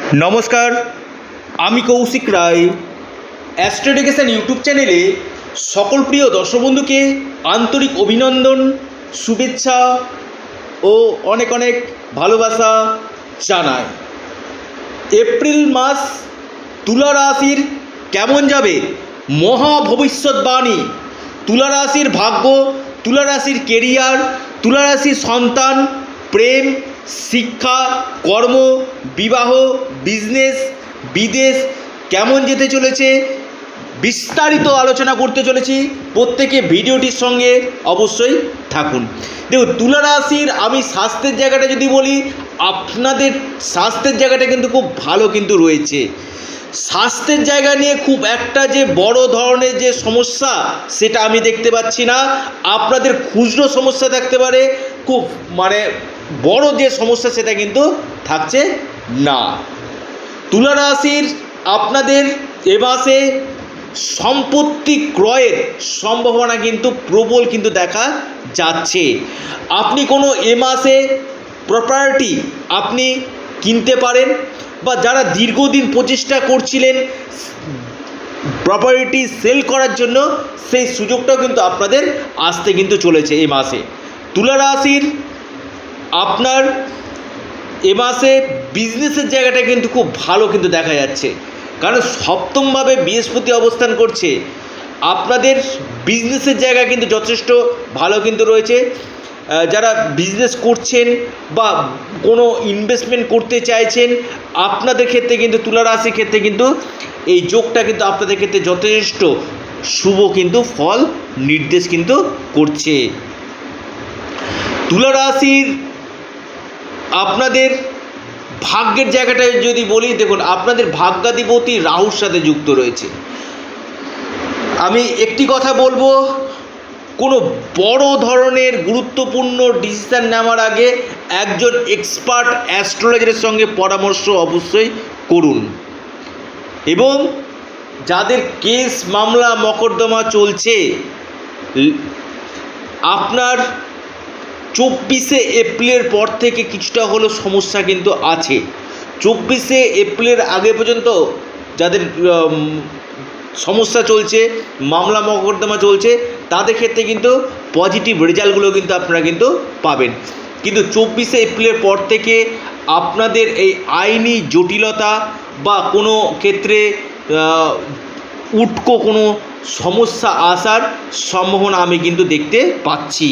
নমস্কার, আমি Kaushik Roy. Astro education YouTube চ্যানেলে সকল প্রিয় দর্শক বন্ধুকে আন্তরিক অভিনন্দন, শুভেচ্ছা ও অনেক অনেক ভালোবাসা জানাই। এপ্রিল মাস তুলা রাশির কেমন যাবে? মহা ভবিষ্যৎবাণী। তুলা রাশির ভাগ্য, তুলা রাশির কেরিয়ার, তুলা রাশির সন্তান, প্রেম, শিক্ষা, কর্ম, বিবাহ, বিজনেস, বিদেশ কেমন যেতে চলেছে বিস্তারিত আলোচনা করতে চলেছি। প্রত্যেকে ভিডিওটির সঙ্গে অবশ্যই থাকুন। দেখুন, তুলা রাশির আমি স্বাস্থ্যের জায়গাটা যদি বলি, আপনাদের স্বাস্থ্যের জায়গাটা কিন্তু খুব ভালো কিন্তু রয়েছে। স্বাস্থ্যের জায়গা নিয়ে খুব একটা যে বড় ধরনের যে সমস্যা সেটা আমি দেখতে পাচ্ছি না। আপনাদের খুচরো সমস্যা থাকতে পারে, খুব বড় যে সমস্যা সেটা কিন্তু থাকছে না। তুলা রাশির আপনাদের এ মাসে সম্পত্তি ক্রয়ের সম্ভাবনা কিন্তু প্রবল কিন্তু দেখা যাচ্ছে। আপনি কোনো এ মাসে প্রপার্টি আপনি কিনতে পারেন, বা যারা দীর্ঘদিন প্রচেষ্টা করছিলেন প্রপার্টি সেল করার জন্য, সেই সুযোগটাও কিন্তু আপনাদের আসতে কিন্তু চলেছে এই মাসে। তুলা রাশির আপনার এ মাসে বিজনেসের জায়গাটা কিন্তু খুব ভালো কিন্তু দেখা যাচ্ছে, কারণ সপ্তমভাবে বৃহস্পতি অবস্থান করছে। আপনাদের বিজনেসের জায়গা কিন্তু যথেষ্ট ভালো কিন্তু রয়েছে। যারা বিজনেস করছেন বা কোনো ইনভেস্টমেন্ট করতে চাইছেন, আপনাদের ক্ষেত্রে কিন্তু তুলা রাশির ক্ষেত্রে কিন্তু এই যোগটা কিন্তু আপনাদের ক্ষেত্রে যথেষ্ট শুভ কিন্তু ফল নির্দেশ কিন্তু করছে। তুলা রাশির আপনাদের ভাগ্যের জায়গাটা যদি বলি, দেখুন আপনাদের ভাগ্যাধিপতি রাহুর সাথে যুক্ত রয়েছে। আমি একটি কথা বলবো, কোনো বড় ধরনের গুরুত্বপূর্ণ ডিসিশান নেওয়ার আগে একজন এক্সপার্ট অ্যাস্ট্রোলজারের সঙ্গে পরামর্শ অবশ্যই করুন। এবং যাদের কেস মামলা মকদ্দমা চলছে, আপনার 24শে এপ্রিলের পর থেকে কিছুটা হলো সমস্যা কিন্তু আছে। 24শে এপ্রিলের আগে পর্যন্ত যাদের সমস্যা চলছে, মামলা মকদ্দমা চলছে, তাদের ক্ষেত্রে কিন্তু পজিটিভ রেজাল্টগুলো কিন্তু আপনারা কিন্তু পাবেন। কিন্তু 24শে এপ্রিলের পর থেকে আপনাদের এই আইনি জটিলতা বা কোনো ক্ষেত্রে উটকো কোনো সমস্যা আসার সম্ভাবনা আমি কিন্তু দেখতে পাচ্ছি।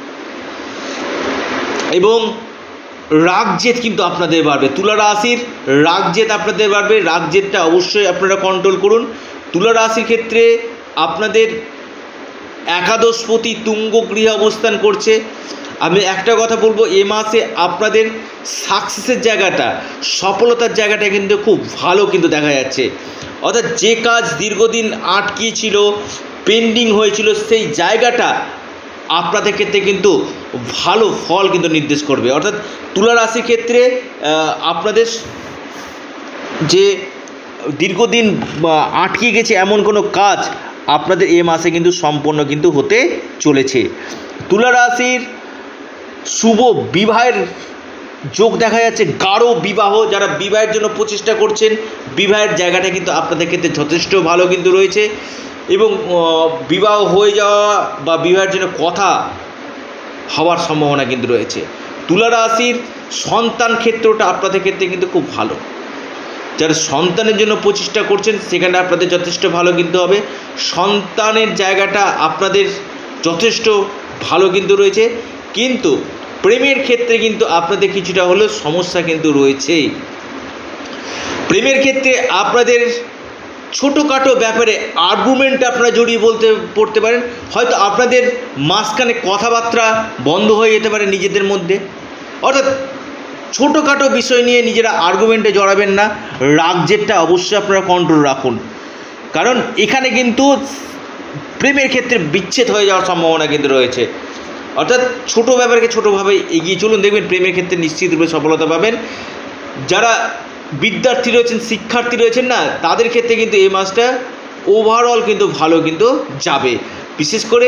এবং রাগজেদ কিন্তু আপনাদের বাড়বে। তুলা রাশির রাগজেদ আপনাদের বাড়বে। রাগজেদটা অবশ্যই আপনারা কন্ট্রোল করুন। তুলা রাশির ক্ষেত্রে আপনাদের একাদশপতি তুঙ্গ গৃহে অবস্থান করছে। আমি একটা কথা বলবো, এ মাসে আপনাদের সাকসেসের জায়গাটা, সফলতার জায়গাটা কিন্তু খুব ভালো কিন্তু দেখা যাচ্ছে। অর্থাৎ যে কাজ দীর্ঘদিন আটকিয়ে ছিল, পেন্ডিং হয়েছিল, সেই জায়গাটা আপনাদের ক্ষেত্রে কিন্তু ভালো ফল কিন্তু নির্দেশ করবে। অর্থাৎ তুলা রাশির ক্ষেত্রে আপনাদের যে দীর্ঘদিন আটকে গেছে এমন কোনো কাজ আপনাদের এ মাসে কিন্তু সম্পন্ন কিন্তু হতে চলেছে। তুলা রাশির শুভ বিবাহের যোগ দেখা যাচ্ছে। গাঢ় বিবাহ, যারা বিবাহের জন্য প্রচেষ্টা করছেন, বিবাহের জায়গাটা কিন্তু আপনাদের ক্ষেত্রে যথেষ্ট ভালো কিন্তু রয়েছে। এবং বিবাহ হয়ে যাওয়া বা বিবাহের জন্য কথা হওয়ার সম্ভাবনা কিন্তু রয়েছে। তুলা রাশির সন্তান ক্ষেত্রটা আপনাদের ক্ষেত্রে কিন্তু খুব ভালো। যারা সন্তানের জন্য প্রচেষ্টা করছেন, সেখানে আপনাদের যথেষ্ট ভালো কিন্তু হবে। সন্তানের জায়গাটা আপনাদের যথেষ্ট ভালো কিন্তু রয়েছে। কিন্তু প্রেমের ক্ষেত্রে কিন্তু আপনাদের কিছুটা হলেও সমস্যা কিন্তু রয়েছে। প্রেমের ক্ষেত্রে আপনাদের ছোটোখাটো ব্যাপারে আর্গুমেন্ট আপনারা জড়িয়ে পড়তে পারেন। হয়তো আপনাদের মাঝখানে কথাবার্তা বন্ধ হয়ে যেতে পারে নিজেদের মধ্যে। অর্থাৎ ছোটোখাটো বিষয় নিয়ে নিজেরা আর্গুমেন্টে জড়াবেন না। রাগজেদটা অবশ্যই আপনারা কন্ট্রোল রাখুন, কারণ এখানে কিন্তু প্রেমের ক্ষেত্রে বিচ্ছেদ হয়ে যাওয়ার সম্ভাবনা কিন্তু রয়েছে। অর্থাৎ ছোটো ব্যাপারকে ছোটোভাবে এগিয়ে চলুন, দেখবেন প্রেমের ক্ষেত্রে নিশ্চিতরূপে সফলতা পাবেন। যারা বিদ্যার্থী রয়েছেন, শিক্ষার্থী রয়েছেন না, তাদের ক্ষেত্রে কিন্তু এই মাসটা ওভারঅল কিন্তু ভালো কিন্তু যাবে। বিশেষ করে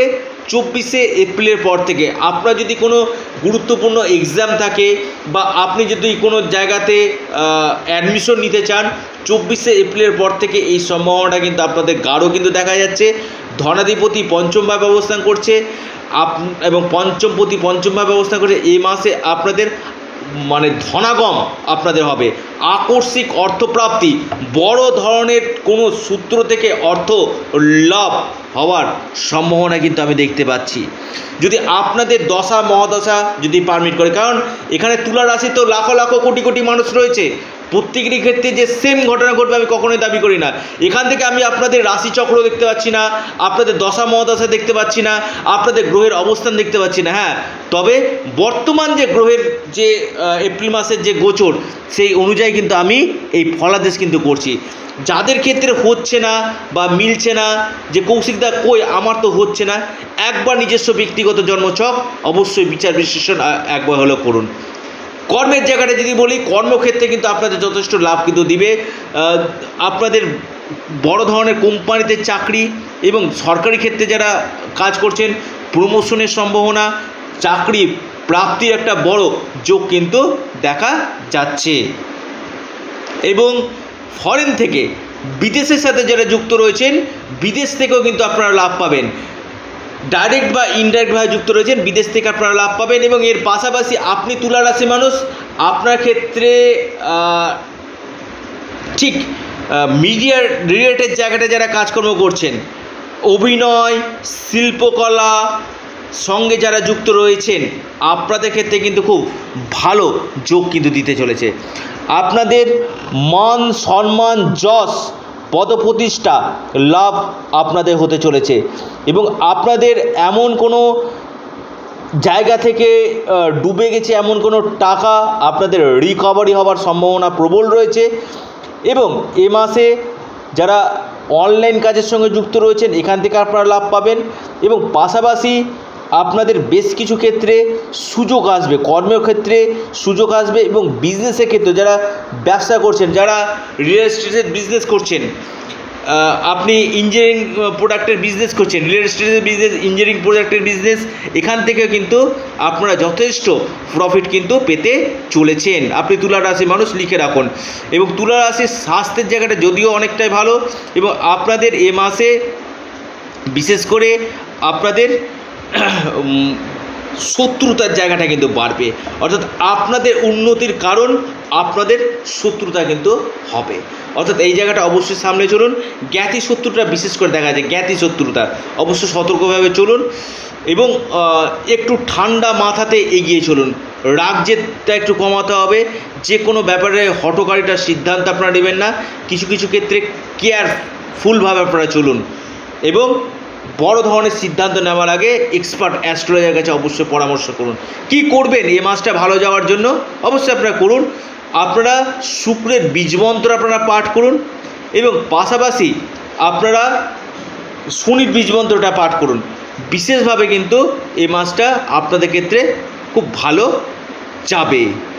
24শে এপ্রিলের পর থেকে আপনার যদি কোনো গুরুত্বপূর্ণ এক্সাম থাকে বা আপনি যদি কোনো জায়গাতে অ্যাডমিশন নিতে চান, 24শে এপ্রিলের পর থেকে এই সম্ভাবনাটা কিন্তু আপনাদের গাঢ় কিন্তু দেখা যাচ্ছে। ধনাধিপতি পঞ্চমভাবে অবস্থান করছে এবং পঞ্চমপতি পঞ্চমভাবে অবস্থান করছে। এই মাসে আপনাদের মানে ধনাগম আপনাদের হবে, আকস্মিক অর্থপ্রাপ্তি, বড় ধরনের কোনো সূত্র থেকে অর্থ লাভ হওয়ার সম্ভাবনা কিন্তু আমি দেখতে পাচ্ছি, যদি আপনাদের দশা মহাদশা যদি পারমিট করে। কারণ এখানে তুলা রাশি তো লাখো লাখো কোটি কোটি মানুষ রয়েছে, প্রত্যেকেরই ক্ষেত্রে যে সেম ঘটনা ঘটবে আমি কখনোই দাবি করি না। এখান থেকে আমি আপনাদের রাশিচক্র দেখতে পাচ্ছি না, আপনাদের দশা মহাদশা দেখতে পাচ্ছি না, আপনাদের গ্রহের অবস্থান দেখতে পাচ্ছি না। হ্যাঁ, তবে বর্তমান যে গ্রহের যে এপ্রিল মাসের যে গোচর সেই অনুযায়ী কিন্তু আমি এই ফলাদেশ কিন্তু করছি। যাদের ক্ষেত্রে হচ্ছে না বা মিলছে না, যে কৌশিকদা কই আমার তো হচ্ছে না, একবার নিজস্ব ব্যক্তিগত জন্মছক অবশ্যই বিচার বিশ্লেষণ একবার হলেও করুন। কর্মের জায়গাটা যদি বলি, কর্মক্ষেত্রে কিন্তু আপনাদের যথেষ্ট লাভ কিন্তু দিবে। আপনাদের বড় ধরনের কোম্পানিতে চাকরি এবং সরকারি ক্ষেত্রে যারা কাজ করছেন প্রমোশনের সম্ভাবনা, চাকরি প্রাপ্তির একটা বড় যোগ কিন্তু দেখা যাচ্ছে। এবং ফরেন থেকে বিদেশের সাথে যারা যুক্ত রয়েছেন, বিদেশ থেকেও কিন্তু আপনারা লাভ পাবেন। ডাইরেক্ট বা ইনডাইরেক্টভাবে যুক্ত রয়েছেন, বিদেশ থেকে আপনারা লাভ পাবেন। এবং এর পাশাপাশি আপনি তুলা রাশি মানুষ, আপনার ক্ষেত্রে ঠিক মিডিয়ার রিলেটেড জায়গাটা যারা কাজকর্ম করছেন, অভিনয়, শিল্পকলা সঙ্গে যারা যুক্ত রয়েছেন, আপনাদের ক্ষেত্রে কিন্তু খুব ভালো যোগ কিন্তু দিতে চলেছে। আপনাদের মান সম্মান যশ পদপ্রতিষ্ঠা লাভ আপনাদের হতে চলেছে এবং আপনাদের এমন কোনো জায়গা থেকে ডুবে গেছে এমন কোনো টাকা আপনাদের রিকভারি হওয়ার সম্ভাবনা প্রবল রয়েছে। এবং এ মাসে যারা অনলাইন কাজের সঙ্গে যুক্ত রয়েছেন এখান থেকে আপনারা লাভ পাবেন এবং পাশাপাশি আপনাদের বেশ কিছু ক্ষেত্রে সুযোগ আসবে, কর্মের ক্ষেত্রে সুযোগ আসবে এবং বিজনেসের ক্ষেত্রে যারা ব্যবসা করছেন, যারা রিয়েল এস্টেটের বিজনেস করছেন, আপনি ইঞ্জিনিয়ারিং প্রোডাক্টের বিজনেস করছেন, রিয়েল এস্টেটের বিজনেস, ইঞ্জিনিয়ারিং প্রোডাক্টের বিজনেস, এখান থেকে কিন্তু আপনারা যথেষ্ট প্রফিট কিন্তু পেতে চলেছেন। আপনি তুলা রাশির মানুষ লিখে রাখুন। এবং তুলা রাশির স্বাস্থ্যের জায়গাটা যদিও অনেকটাই ভালো এবং আপনাদের এ মাসে বিশেষ করে আপনাদের শত্রুতার জায়গাটা কিন্তু বাড়বে, অর্থাৎ আপনাদের উন্নতির কারণ আপনাদের শত্রুতা কিন্তু হবে, অর্থাৎ এই জায়গাটা অবশ্যই সামনে চলুন। জ্ঞাতি শত্রুতা বিশেষ করে দেখা যায়, জ্ঞাতি শত্রুতা অবশ্যই সতর্কভাবে চলুন এবং একটু ঠান্ডা মাথাতে এগিয়ে চলুন। রাগ জেদটা একটু কমাতে হবে, যে কোনো ব্যাপারে হঠকারিতার সিদ্ধান্ত আপনারা নেবেন না, কিছু কিছু ক্ষেত্রে কেয়ারফুলভাবে আপনারা চলুন এবং বড় ধরনের সিদ্ধান্ত নেওয়ার আগে এক্সপার্ট অ্যাস্ট্রোলজারের কাছে অবশ্যই পরামর্শ করুন। কি করবেন এই মাসটা ভালো যাওয়ার জন্য অবশ্যই আপনারা করুন। আপনারা শুক্রের বীজমন্ত্র আপনারা পাঠ করুন এবং পাশাপাশি আপনারা শনির বীজমন্ত্রটা পাঠ করুন। বিশেষভাবে কিন্তু এই মাসটা আপনাদের ক্ষেত্রে খুব ভালো যাবে।